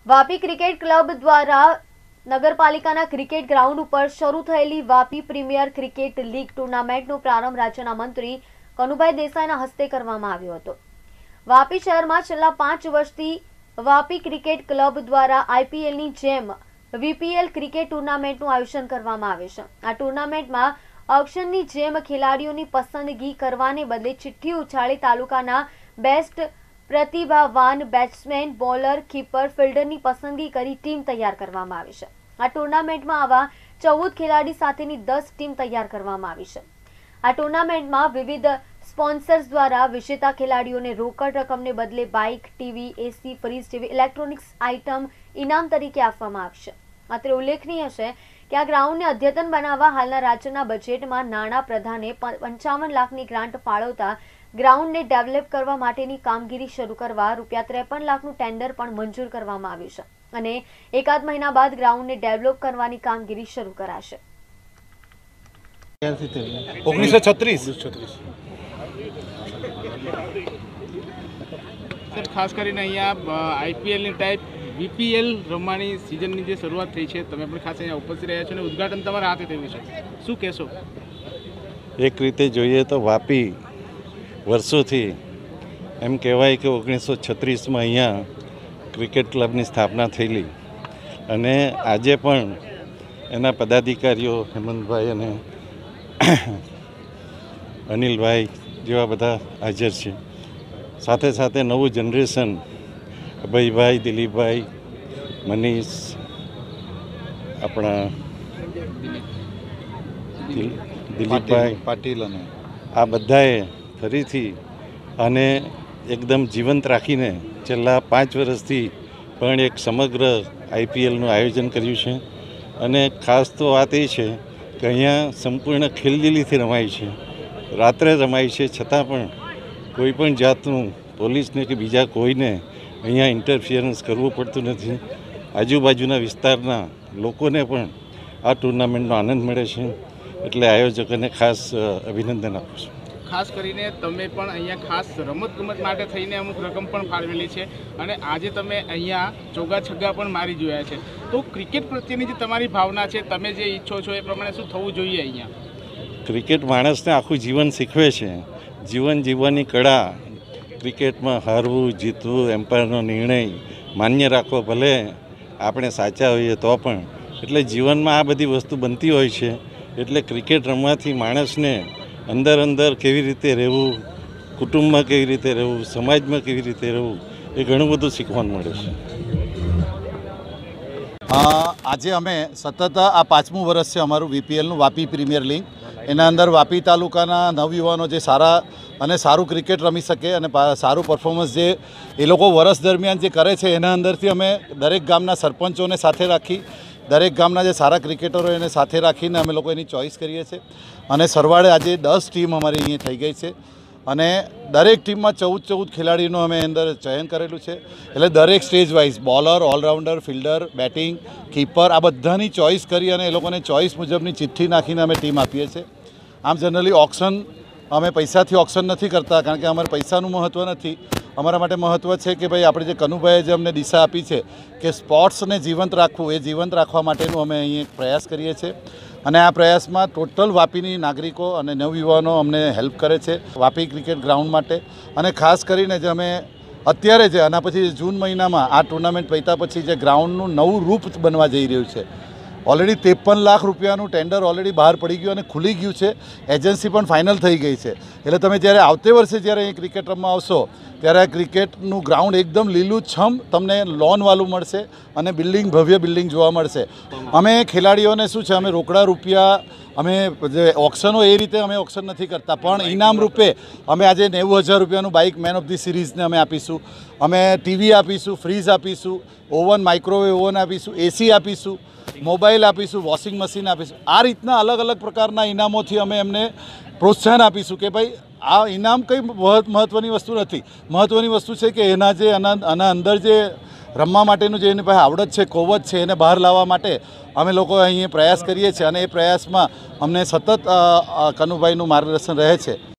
Vapi cricket club દ્વારા નગરપાલિકાના cricket ground ઉપર શરૂ થયેલી વાપી પ્રીમિયર ક્રિકેટ લીગ ટુર્નામેન્ટનો પ્રારંભ રાજ્યના મંત્રી કનુભાઈ દેસાઈના હસ્તે કરવામાં આવ્યો હતો। વાપી શહેરમાં છેલ્લા 5 વર્ષથી વાપી ક્રિકેટ ક્લબ દ્વારા આઈપીએલની જેમ વીપીએલ ક્રિકેટ ટુર્નામેન્ટનું આયોજન કરવામાં આવે છે। આ ટુર્નામેન્ટમાં ઓક્શનની જેમ ખેલાડીઓની પસંદગી કરવાને બદલે ચિઠ્ઠી ઉછાળી તાલુકાના બેસ્ટ प्रतिभावान बेट्समेन बॉलर कीपर फील्डर पसंदगी करी टीम तैयार करवामां आवी छे। आ टूर्नामेंट में आवा 14 खिलाड़ी साथेनी 10 टीम तैयार करवामां आवी छे। आ टूर्नामेंट में विविध स्पोन्सर्स द्वारा विजेता खिलाड़ीओ ने रोकड़ रकम ने बदले बाइक, टीवी, एसी, फ्रीज जेवी इलेक्ट्रॉनिक्स आइटम इनाम तरीके आपवामां आवशे। मात्र उल्लेखनीय है कि आ ग्राउंड ने अद्यतन बनावा हालना राज्यना बजेट में नाणां प्रधाने 55 लाखनी ग्रांट फाळवता ग्राउंड ने डेवलप करवा माटेनी कामगीरी शुरू करवा ₹53 लाखનું टेन्डर पण मंजूर करवामां આવ્યું છે અને એકાદ મહિના બાદ ગ્રાઉન્ડ ને ડેવલપ કરવાની કામગીરી શરૂ કરાશે। 1936 સર ખાસ કરીને અહીંયા આઈપીએલની ટાઈપ વીપીએલ રમવાની સિઝનની જે શરૂઆત થઈ છે, તમે પણ ખાસ અહીંયા ઉપસ્થિત રહ્યા છો અને ઉદ્ઘાટન તમારા હાથે થયું છે, શું કહેશો? એક રીતે જોઈએ તો વાપી વર્ષોથી એમ કહેવાય કે 1936માં અહીંયા ક્રિકેટ ક્લબની સ્થાપના થયેલી અને આજે પણ એના પદાધિકારીઓ હેમંતભાઈ અને અનિલભાઈ જેવા બધા હાજર છે। સાથે સાથે નવું જનરેશન અભયભાઈ, દિલીપભાઈ, મનીષ, આપણા દિલીપભાઈ પાટીલ અને આ બધાએ ફરીથી અને એકદમ જીવંત રાખીને છેલ્લા 5 વર્ષથી પણ એક સમગ્ર આઈપીએલનું આયોજન કર્યું છે। અને ખાસ તો વાત એ છે કે અહીંયા સંપૂર્ણ ખેલદિલીથી રમાય છે, રાત્રે રમાય છે, છતાં પણ કોઈ પણ જાતનું પોલીસને કે બીજા કોઈને અહીંયા ઇન્ટરફિયરન્સ કરવું પડતું નથી। આજુબાજુના વિસ્તારના લોકોને પણ આ ટુર્નામેન્ટનો આનંદ મળે છે, એટલે આયોજકોને ખાસ અભિનંદન આપું છું। ખાસ કરીને તમે પણ અહીંયા ખાસ રમતગમત માટે થઈને અમુક રકમ પણ ફાળવેલી છે અને આજે તમે અહીંયા ચોગ્ગા છગ્ગા પણ મારી જોયા છે, તો ક્રિકેટ પ્રત્યેની જે તમારી ભાવના છે, તમે જે ઈચ્છો છો એ પ્રમાણે શું થવું જોઈએ અહીંયા? ક્રિકેટ માણસને આખું જીવન શીખવે છે, જીવન જીવવાની કળા, ક્રિકેટમાં હારવું જીતવું, એમ્પાયરનો નિર્ણય માન્ય રાખવો, ભલે આપણે સાચા હોઈએ તો પણ, એટલે જીવનમાં આ બધી વસ્તુ બનતી હોય છે। એટલે ક્રિકેટ રમવાથી માણસને અંદર અંદર કેવી રીતે રહેવું, કુટુંબમાં કેવી રીતે રહેવું, સમાજમાં કેવી રીતે રહેવું, એ ઘણું બધું શીખવાનું મળે છે। આજે અમે સતત આ 5મું વર્ષ છે અમારું વીપીએલનું, વાપી પ્રીમિયર લીગ। એના અંદર વાપી તાલુકાના નવયુવાનો જે સારા અને સારું ક્રિકેટ રમી શકે અને સારું પરફોર્મન્સ જે એ લોકો વર્ષ દરમિયાન જે કરે છે, એના અંદરથી અમે દરેક ગામના સરપંચોને સાથે રાખી, દરેક ગામના જે સારા ક્રિકેટરો એને સાથે રાખીને અમે લોકો એની ચોઈસ કરીએ છીએ અને સરવાળે આજે 10 ટીમ અમારી અહીંયા થઈ ગઈ છે અને દરેક ટીમમાં 14 ખેલાડીનું અમે અંદર ચયન કરેલું છે। એટલે દરેક stage wise bowler, allrounder, fielder, batting, keeper આ બધાની ચોઈસ કરી અને એ લોકોને ચોઈસ મુજબની ચિઠ્ઠી નાખીને અમે ટીમ આપીએ છીએ। આમ જનરલી ઓક્શન અમે પૈસાથી ઓક્શન નથી કરતા, કારણ કે અમારે પૈસાનું મહત્ત્વ નથી, અમારા માટે મહત્ત્વ છે કે ભાઈ આપણે જે કનુભાઈએ જે અમને દિશા આપી છે કે સ્પોર્ટ્સને જીવંત રાખવું, એ જીવંત રાખવા માટેનું અમે અહીં એક પ્રયાસ કરીએ છીએ અને આ પ્રયાસમાં ટોટલ વાપીની નાગરિકો અને નવયુવાનો અમને હેલ્પ કરે છે વાપી ક્રિકેટ ગ્રાઉન્ડ માટે। અને ખાસ કરીને જે અમે અત્યારે જે આના પછી જૂન મહિનામાં આ ટુર્નામેન્ટ પત્યા પછી જે ગ્રાઉન્ડનું નવું રૂપ બનવા જઈ રહ્યું છે, ઓલરેડી 53 લાખ રૂપિયાનું ટેન્ડર ઓલરેડી બહાર પડી ગયું અને ખુલી ગયું છે, એજન્સી પણ ફાઇનલ થઈ ગઈ છે। એટલે તમે જ્યારે આવતે વર્ષે જ્યારે અહીં ક્રિકેટ રમવા આવશો ત્યારે આ ક્રિકેટનું ગ્રાઉન્ડ એકદમ લીલુંછમ તમને લોનવાળું મળશે અને બિલ્ડિંગ, ભવ્ય બિલ્ડિંગ જોવા મળશે। અમે ખેલાડીઓને શું છે, અમે રોકડા રૂપિયા, અમે જે ઓક્શનો એ રીતે અમે ઓક્શન નથી કરતા, પણ ઇનામ રૂપે અમે આજે 90,000 રૂપિયાનું બાઇક મેન ઓફ ધી સિરીઝને અમે આપીશું, અમે ટીવી આપીશું, ફ્રીજ આપીશું, ઓવન, માઇક્રોવેવ ઓવન આપીશું, એસી આપીશું, મોબાઈલ આપીશું, વોશિંગ મશીન આપીશું। આ રીતના અલગ અલગ પ્રકારના ઇનામોથી અમે એમને પ્રોત્સાહન આપીશું કે ભાઈ આ ઇનામ કંઈ મહત્ત્વની વસ્તુ નથી, મહત્ત્વની વસ્તુ છે કે એના જે આના અંદર જે રમવા માટેનું જે એની પાસે આવડત છે, કોવત છે, એને બહાર લાવવા માટે અમે લોકો અહીં પ્રયાસ કરીએ છીએ અને એ પ્રયાસમાં અમને સતત કનુભાઈનું માર્ગદર્શન રહે છે।